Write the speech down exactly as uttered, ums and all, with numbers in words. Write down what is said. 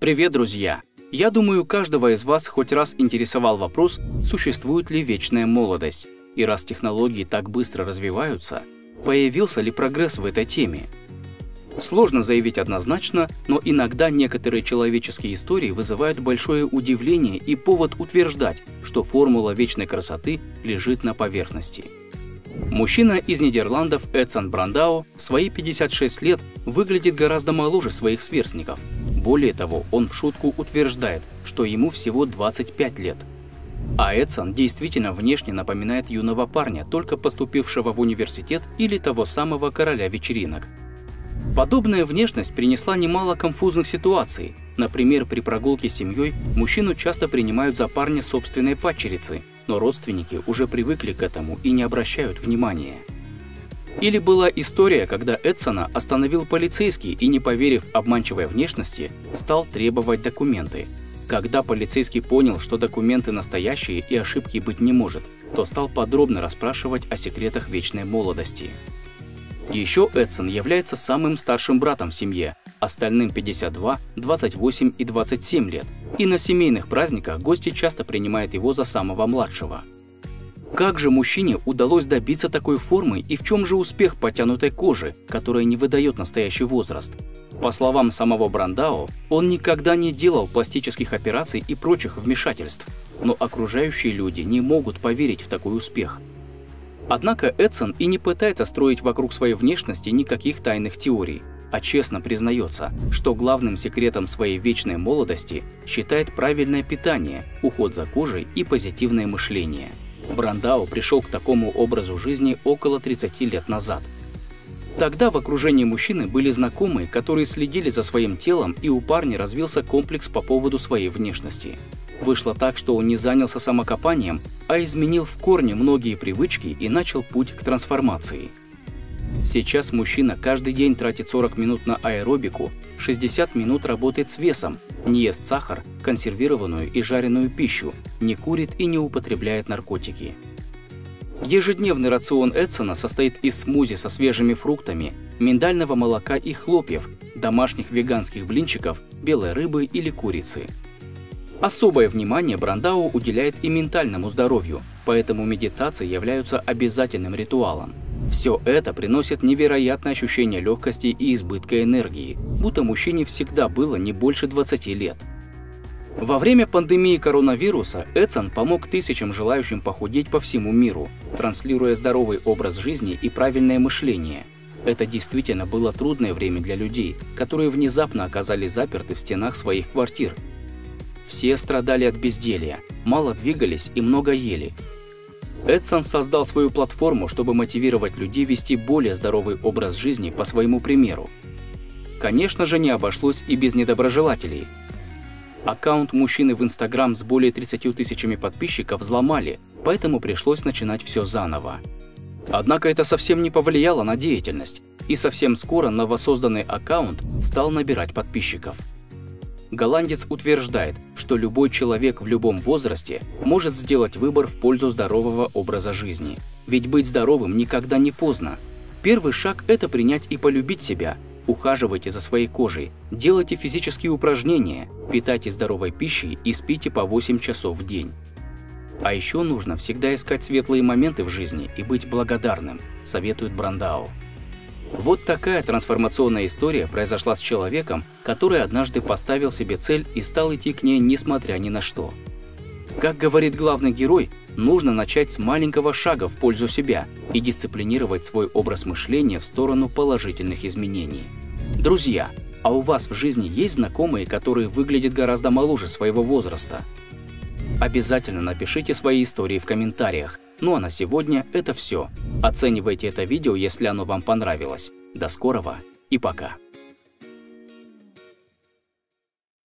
Привет, друзья! Я думаю, каждого из вас хоть раз интересовал вопрос, существует ли вечная молодость. И раз технологии так быстро развиваются, появился ли прогресс в этой теме? Сложно заявить однозначно, но иногда некоторые человеческие истории вызывают большое удивление и повод утверждать, что формула вечной красоты лежит на поверхности. Мужчина из Нидерландов Эдсон Брандау в свои пятьдесят шесть лет выглядит гораздо моложе своих сверстников. Более того, он в шутку утверждает, что ему всего двадцать пять лет. А Эдсон действительно внешне напоминает юного парня, только поступившего в университет или того самого короля вечеринок. Подобная внешность принесла немало конфузных ситуаций. Например, при прогулке с семьей мужчину часто принимают за парня собственной падчерицы, но родственники уже привыкли к этому и не обращают внимания. Или была история, когда Эдсона остановил полицейский и, не поверив обманчивой внешности, стал требовать документы. Когда полицейский понял, что документы настоящие и ошибки быть не может, то стал подробно расспрашивать о секретах вечной молодости. Еще Эдсон является самым старшим братом в семье, остальным пятьдесят два, двадцать восемь и двадцать семь лет, и на семейных праздниках гости часто принимают его за самого младшего. Как же мужчине удалось добиться такой формы и в чем же успех потянутой кожи, которая не выдает настоящий возраст? По словам самого Брандау, он никогда не делал пластических операций и прочих вмешательств, но окружающие люди не могут поверить в такой успех. Однако Эдсон и не пытается строить вокруг своей внешности никаких тайных теорий, а честно признается, что главным секретом своей вечной молодости считает правильное питание, уход за кожей и позитивное мышление. Брандау пришел к такому образу жизни около тридцати лет назад. Тогда в окружении мужчины были знакомые, которые следили за своим телом, и у парня развился комплекс по поводу своей внешности. Вышло так, что он не занялся самокопанием, а изменил в корне многие привычки и начал путь к трансформации. Сейчас мужчина каждый день тратит сорок минут на аэробику, шестьдесят минут работает с весом, не ест сахар, консервированную и жареную пищу, не курит и не употребляет наркотики. Ежедневный рацион Эдсона состоит из смузи со свежими фруктами, миндального молока и хлопьев, домашних веганских блинчиков, белой рыбы или курицы. Особое внимание Брандау уделяет и ментальному здоровью, поэтому медитации являются обязательным ритуалом. Все это приносит невероятное ощущение легкости и избытка энергии, будто мужчине всегда было не больше двадцати лет. Во время пандемии коронавируса Эдсон помог тысячам желающим похудеть по всему миру, транслируя здоровый образ жизни и правильное мышление. Это действительно было трудное время для людей, которые внезапно оказались заперты в стенах своих квартир. Все страдали от безделья, мало двигались и много ели. Эдсон создал свою платформу, чтобы мотивировать людей вести более здоровый образ жизни по своему примеру. Конечно же, не обошлось и без недоброжелателей. Аккаунт мужчины в Инстаграм с более тридцатью тысячами подписчиков взломали, поэтому пришлось начинать все заново. Однако это совсем не повлияло на деятельность, и совсем скоро новосозданный аккаунт стал набирать подписчиков. Голландец утверждает, что любой человек в любом возрасте может сделать выбор в пользу здорового образа жизни. Ведь быть здоровым никогда не поздно. Первый шаг – это принять и полюбить себя. Ухаживайте за своей кожей, делайте физические упражнения, питайтесь здоровой пищей и спите по восемь часов в день. А еще нужно всегда искать светлые моменты в жизни и быть благодарным, советует Брандау. Вот такая трансформационная история произошла с человеком, который однажды поставил себе цель и стал идти к ней несмотря ни на что. Как говорит главный герой, нужно начать с маленького шага в пользу себя и дисциплинировать свой образ мышления в сторону положительных изменений. Друзья, а у вас в жизни есть знакомые, которые выглядят гораздо моложе своего возраста? Обязательно напишите свои истории в комментариях. Ну а на сегодня это все. Оценивайте это видео, если оно вам понравилось. До скорого и пока.